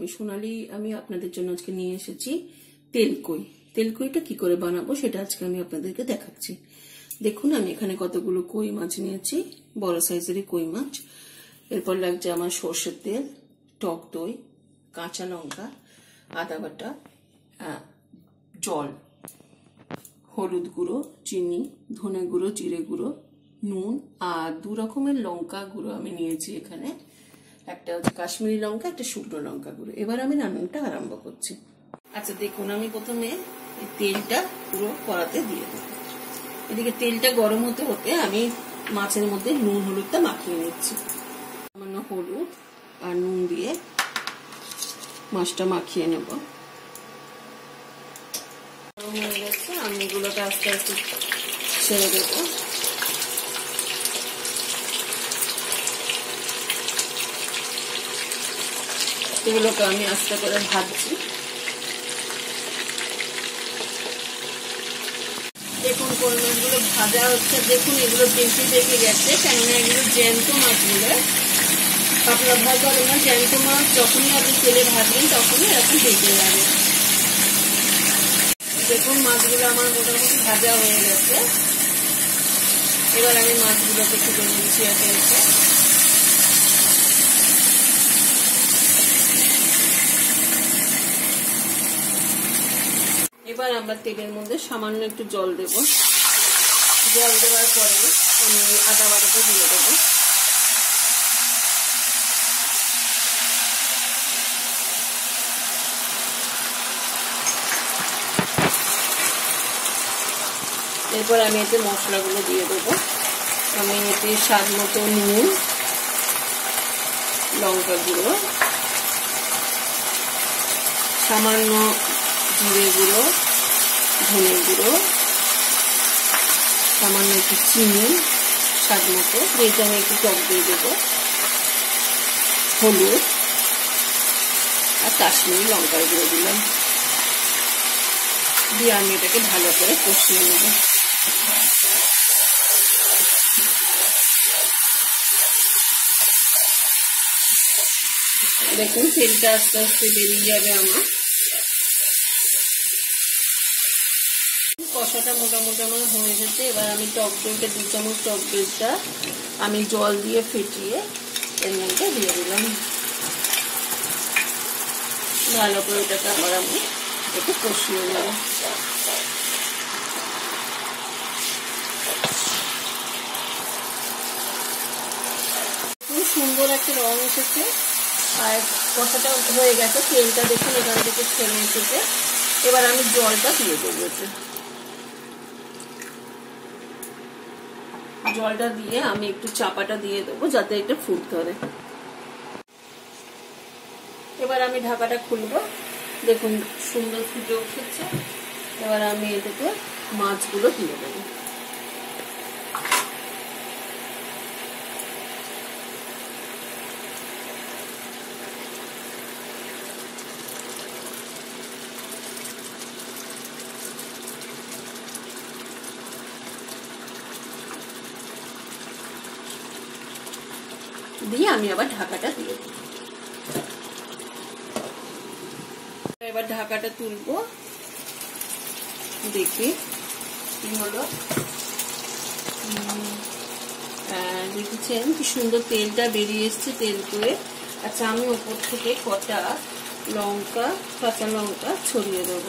আমি সোনালি। আমি আপনাদের জন্য আজকে নিয়ে এসেছি তেলকই। তেলকইটা কি করে বানাবো সেটা আজকে আমি আপনাদেরকে দেখাচ্ছি। দেখুন আমি এখানে কতগুলো কই মাছ নিয়েছি, বড় সাইজেরই কই মাছ। এরপর লাগছে আমার সর্ষের তেল, টক দই, কাঁচা লঙ্কা, আদা বাটা, জল, হলুদ গুঁড়ো, চিনি, ধনে গুঁড়ো, জিরে গুঁড়ো, নুন আর 2 রকমের লঙ্কা গুঁড়ো আমি নিয়েছি এখানে। একটা হচ্ছে কাশ্মীরি লঙ্কা, একটা শুকনো লঙ্কা গুঁড়ো। এবার আমি রান্নাটা আরম্ভ করছি। আচ্ছা দেখুন, আমি প্রথমে এই তেলটা পুরো কড়াতে দিয়ে দেবো। এদিকে তেলটা গরম হতে হতে আমি মাছের মধ্যে নুন হলুদটা মাখিয়ে নিচ্ছি। সামান্য হলুদ আর নুন দিয়ে মাছটা মাখিয়ে নেব। গরম হয়ে গেছে, আমি এগুলোকে আস্তে আস্তে ছেড়ে দেবো। এগুলোকে আমি আস্তে করে ভাজছি। দেখুন কই মাছগুলো ভাজা হচ্ছে। দেখুন এগুলো বেশি পেকে গেছে, কেননা এগুলো জ্যান্ত মাছগুলো। পাতলা ভাজা হবে না, জ্যান্ত মাছ যখনই আপনি তেলে ভাজবেন তখনই এরকম পেকে যাবে। দেখুন মাছগুলো আমার মোটামুটি ভাজা হয়ে গেছে। এবার আমি মাছগুলোকে তুলে নিচ্ছি একে একে। এবার আমরা তেলের মধ্যে সামান্য একটু জল দেব। জল দেওয়ার পরে আমি আদা বাটাটা দিয়ে দেবো। এরপর আমি এতে মশলাগুলো দিয়ে দেবো। আমি এতে স্বাদ মতো নুন, লঙ্কা গুঁড়ো, সামান্য জিরে গুঁড়ো, ধনে গুঁড়ো, সামান্য একটু চিনি স্বাদ মতো, যেটা আমি একটু টক দিয়ে দেবো, হলুদ আর কাশ্মীরি লঙ্কার গুঁড়ো দিলাম। দিয়ে আমি এটাকে ভালো করে কষিয়ে নেব। দেখুন তেলটা আস্তে আস্তে বেরিয়ে যাবে আমার। কষাটা মোটামুটি আমার হয়ে গেছে। এবার আমি টক দইটা 2 চামচ টক দইটা আমি জল দিয়ে ফেটিয়ে এর মধ্যে দিয়ে দিলাম। ভালো করে এটাকে আবার আমি একটু কষিয়ে নেব। খুব সুন্দর একটা রং এসেছে আর কষাটা হয়ে গেছে। তেলটা দেখুন এখান থেকে ছেড়ে এসেছে। এবার আমি জলটা দিয়ে দেবো। জলটা দিয়ে আমি একটু চাপাটা দিয়ে দেবো যাতে এটা ফুট ধরে। এবার আমি ঢাকাটা খুলবো। দেখুন সুন্দর ফুটে উঠেছে। এবার আমি এটাকে মাছগুলো দিয়ে দেবো। দিয়ে আমি আবার ঢাকাটা দিয়ে দেব। এবার ঢাকাটা তুলবো, দেখি কি হলো। দেখেছেন কি সুন্দর তেলটা বেরিয়ে এসছে তেল করে। আচ্ছা আমি উপর থেকে কটা লঙ্কা, কাঁচা লঙ্কা ছড়িয়ে দেবো।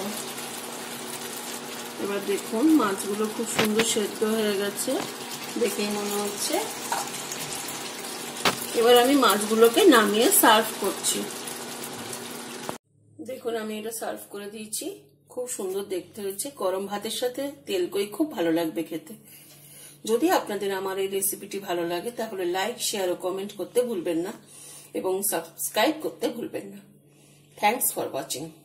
এবার দেখুন মাছগুলো খুব সুন্দর সেদ্ধ হয়ে গেছে দেখেই মনে হচ্ছে। এবার আমি মাছগুলোকে নামিয়ে সার্ভ করছি। দেখুন আমি এটা সার্ভ করে দিয়েছি। খুব সুন্দর দেখতে হয়েছে। গরম ভাতের সাথে তেলকই খুব ভালো লাগবে খেতে। যদি আপনাদের আমার এই রেসিপিটি ভালো লাগে তাহলে লাইক, শেয়ার ও কমেন্ট করতে ভুলবেন না এবং সাবস্ক্রাইব করতে ভুলবেন না। Thanks for watching.